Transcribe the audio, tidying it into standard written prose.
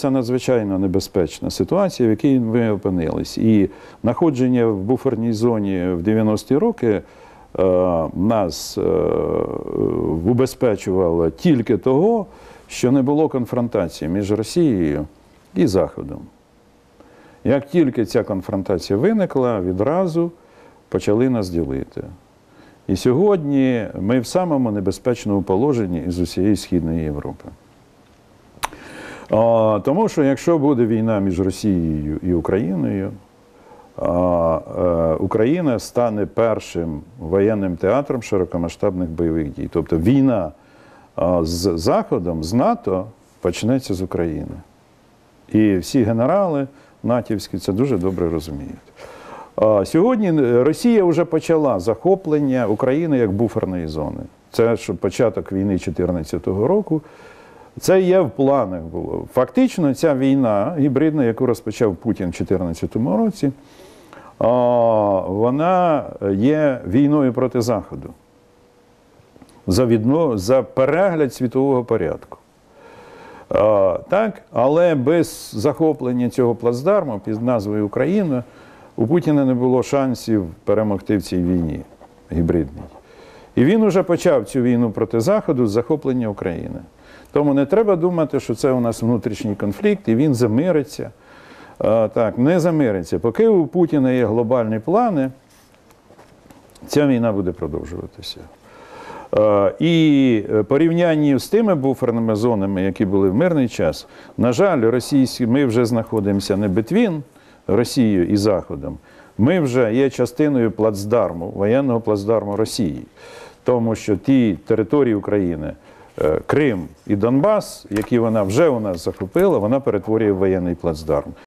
це надзвичайно небезпечна ситуація, в якій ми опинились. І знаходження в буферній зоні в 90-ті роки нас убезпечувало тільки того, що не було конфронтації між Росією і Заходом. Як тільки ця конфронтація виникла, відразу почали нас ділити. І сьогодні ми в самому небезпечному положенні із усієї Східної Європи. Тому що якщо буде війна між Росією і Україною, Україна стане першим воєнним театром широкомасштабних бойових дій. Тобто війна з Заходом, з НАТО почнеться з України. І всі генерали натівські це дуже добре розуміють. Сьогодні Росія вже почала захоплення України як буферної зони. Це що початок війни 2014 року. Це є в планах було. Фактично ця війна гібридна, яку розпочав Путін у 2014 році, вона є війною проти Заходу. За перегляд світового порядку. Так? Але без захоплення цього плацдарму під назвою Україна у Путіна не було шансів перемогти в цій війні гібридній. І він вже почав цю війну проти Заходу з захоплення України. Тому не треба думати, що це у нас внутрішній конфлікт, і він замириться. Так, не замириться. Поки у Путіна є глобальні плани, ця війна буде продовжуватися. І порівнянні з тими буферними зонами, які були в мирний час, на жаль, ми вже знаходимося не бетвін Росією і Заходом, ми вже є частиною плацдарму, воєнного плацдарму Росії. Тому що ті території України, Крим і Донбас, які вона вже у нас захопила, вона перетворює в воєнний плацдарм.